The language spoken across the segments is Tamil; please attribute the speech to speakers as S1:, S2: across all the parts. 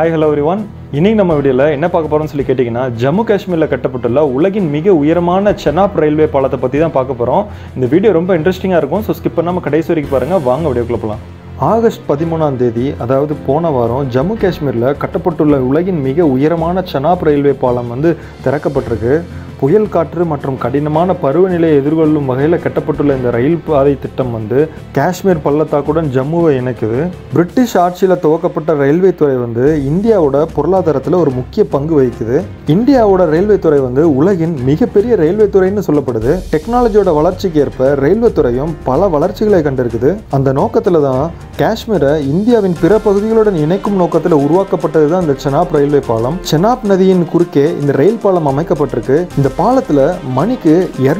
S1: Hi, hello everyone. இன்னைக்கு நம்ம வீடியோல என்ன பார்க்க போறோம்னு சொல்லி கேட்டிங்கன்னா ஜம்மு காஷ்மீர்ல கட்டப்பட்டுள்ள உலகின் மிக உயரமான செனாப் ரயில்வே பாலத்தை பத்தி தான் பார்க்க போறோம். இந்த வீடியோ ரொம்ப இன்ட்ரஸ்டிங்கா இருக்கும். சோ ஸ்கிப் பண்ணாம கடைசி வரைக்கும் பாருங்க. வாங்க வீடியோக்குள்ள போலாம். ஆகஸ்ட் 13ஆம் தேதி அதாவது போன வாரம் ஜம்மு காஷ்மீர்ல கட்டப்பட்டுள்ள உலகின் மிக உயரமான செனாப் ரயில்வே பாலம் வந்து திறக்கப்பட்டிருக்கு. புயல் காற்று மற்றும் கடினமான பருவநிலையை எதிர்கொள்ளும் வகையில் கட்டப்பட்டுள்ள இந்த ரயில் பாதை திட்டம் வந்து காஷ்மீர் பள்ளத்தாக்குடன் ஜம்முவை இணைக்குது. பிரிட்டிஷ் ஆட்சியில் துவக்கப்பட்ட ரயில்வே துறை வந்து இந்தியாவோட பொருளாதாரத்தில் ஒரு முக்கிய பங்கு வகிக்குது. இந்தியாவோட ரயில்வே துறை வந்து உலகின் மிகப்பெரிய ரயில்வே துறைன்னு சொல்லப்படுது. டெக்னாலஜியோட வளர்ச்சிக்கு ஏற்ப ரயில்வே துறையும் பல வளர்ச்சிகளை கண்டிருக்குது. அந்த நோக்கத்தில் தான் காஷ்மீரை இந்தியாவின் பிற பகுதிகளுடன் இணைக்கும் நோக்கத்தில் உருவாக்கப்பட்டது தான் இந்த செனாப் ரயில்வே பாலம். செனாப் நதியின் குறுக்கே இந்த ரயில் பாலம் அமைக்கப்பட்டிருக்கு. இந்த பாலத்துல மணிக்கு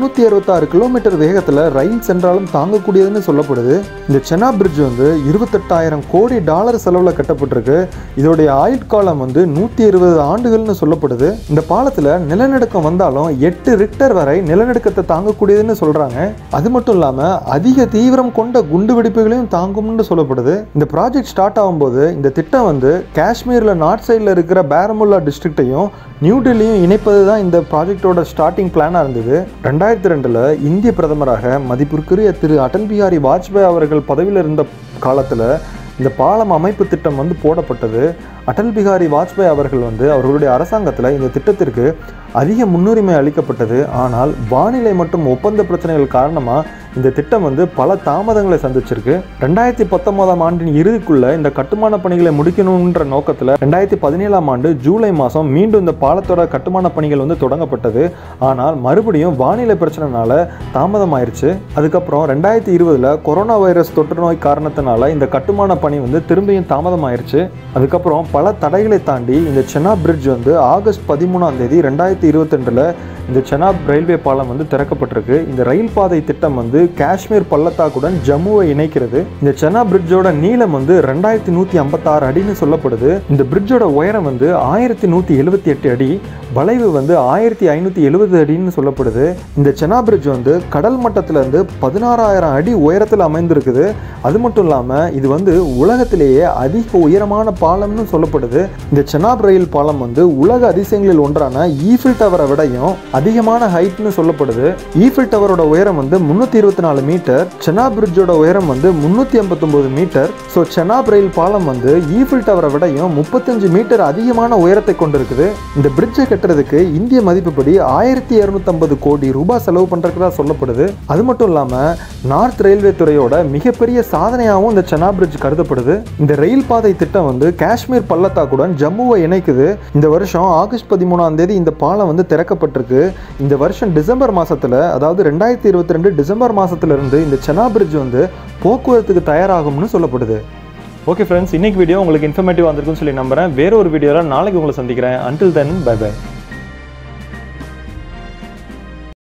S1: 266 கிலோமீட்டர் வேகத்துல ரயில் சென்றாலும் தாங்கக்கூடியதுன்னு சொல்லப்படுது. இந்த செனாப் பிரிட்ஜ் வந்து 28,000 கோடி டாலர் செலவுல கட்டப்பட்டிருக்கு. இதோடைய ஆயுட்காலம் வந்து 120 ஆண்டுகள்னு சொல்லப்படுது. இந்த பாலத்துல நிலநடுக்கம் வந்தாலும் 8 ரிக்டர் வரை நிலநடுக்கத்தை தாங்கக்கூடியதுன்னு சொல்றாங்க. அது மட்டும் இல்லாம அதிக தீவிரம் கொண்ட குண்டு வெடிப்புகளையும் தாங்கும்னு சொல்லப்படுது. இந்த ப்ராஜெக்ட் ஸ்டார்ட் ஆகும்போது இந்த திட்டம் வந்து காஷ்மீர்ல நார்த் சைட்ல இருக்கிற பாரமுல்லா டிஸ்ட்ரிக்டையும் நியூ டெல்லியும் இணைப்பது தான் இந்த ப்ராஜெக்டோட ஸ்டார்டிங் பிளானாக இருந்தது. 2002 இந்திய பிரதமராக மதிப்பிற்குரிய திரு அடல் பிஹாரி வாஜ்பாய் அவர்கள் பதவியில் இருந்த காலத்தில் இந்த பாலம் அமைப்பு திட்டம் வந்து போடப்பட்டது. அடல் பிஹாரி வாஜ்பாய் அவர்கள் வந்து அவர்களுடைய அரசாங்கத்தில் இந்த திட்டத்திற்கு அதிக முன்னுரிமை அளிக்கப்பட்டது. ஆனால் வானிலை மற்றும் ஒப்பந்த பிரச்சனைகள் காரணமாக இந்த திட்டம் வந்து பல தாமதங்களை சந்திச்சிருக்கு. 2019ஆம் ஆண்டின் இறுதிக்குள்ள இந்த கட்டுமான பணிகளை முடிக்கணுன்ற நோக்கத்தில் 2017ஆம் ஆண்டு ஜூலை மாதம் மீண்டும் இந்த பாலத்தோட கட்டுமான பணிகள் வந்து தொடங்கப்பட்டது. ஆனால் மறுபடியும் வானிலை பிரச்சனைனால தாமதமாயிருச்சு. அதுக்கப்புறம் 2020 கொரோனா வைரஸ் தொற்று நோய் காரணத்தினால இந்த கட்டுமான பணி வந்து திரும்பியும் தாமதமாயிருச்சு. அதுக்கப்புறம் பல தடைகளை தாண்டி இந்த செனாப் பிரிட்ஜ் வந்து ஆகஸ்ட் 13ஆம் தேதி 2022 இந்த செனாப் ரயில்வே பாலம் வந்து திறக்கப்பட்டிருக்கு. இந்த ரயில் பாதை திட்டம் வந்து காஷ்மீர் பள்ளத்தாக்குடன் ஜம்முவை இணைக்கிறது. இந்த செனாப் பிரிட்ஜோட நீளம் வந்து 2156 அடின்னு சொல்லப்படுது. இந்த பிரிட்ஜோட உயரம் வந்து 1178 அடி, வளைவு வந்து 1570 அடின்னு சொல்லப்படுது. இந்த செனாப் பிரிட்ஜ் வந்து கடல் மட்டத்திலிருந்து 16,000 அடி உயரத்தில் அமைந்திருக்குது. அது மட்டும் இல்லாமல் இது வந்து உலகத்திலேயே அதிக உயரமான பாலம்னு சொல்லப்படுது. இந்த செனாப் ரயில் பாலம் வந்து உலக அதிசயங்களில் ஒன்றான ஈஃபில் டவரை விடையும் அதிகமான ஹைட்னு சொல்லப்படுது. ஈஃபில் டவரோட உயரம் வந்து 324 மீட்டர், செனாப் பிரிட்ஜோட உயரம் வந்து 359 மீட்டர். ஸோ செனாப் ரயில் பாலம் வந்து ஈஃபில் டவரை விடையும் 35 மீட்டர் அதிகமான உயரத்தை கொண்டிருக்குது. இந்த பிரிட்ஜை கட்டுறதுக்கு இந்திய மதிப்புப்படி 1250 கோடி ரூபாய் செலவு பண்றதுக்கு சொல்லப்படுது. அது மட்டும் இல்லாமல் நார்த் ரயில்வே துறையோட மிகப்பெரிய சாதனையாகவும் இந்த செனாப் பிரிட்ஜ் கருதப்படுது. இந்த ரயில் பாதை திட்டம் வந்து காஷ்மீர் பள்ளத்தாக்குடன் ஜம்முவை இணைக்குது. இந்த வருஷம் ஆகஸ்ட் 13ஆம் தேதி இந்த பாலம் வந்து திறக்கப்பட்டிருக்கு. இந்த வருஷம் டிசம்பர் மாசத்துல அதாவது 2022 டிசம்பர் மாசத்துல இருந்து இந்த செனாப் பிரிட்ஜ் வந்து போக்குவரத்துக்கு தயாராகும்னு சொல்லப்படுது. ஓகே ஃப்ரெண்ட்ஸ், இன்னைக்கு வீடியோ உங்களுக்கு இன்ஃபர்மேட்டிவ் வந்திருக்குன்னு சொல்லி நம்புறேன். வேற ஒரு வீடியோல நாளைக்கு உங்களை சந்திக்கிறேன். Until then, bye bye.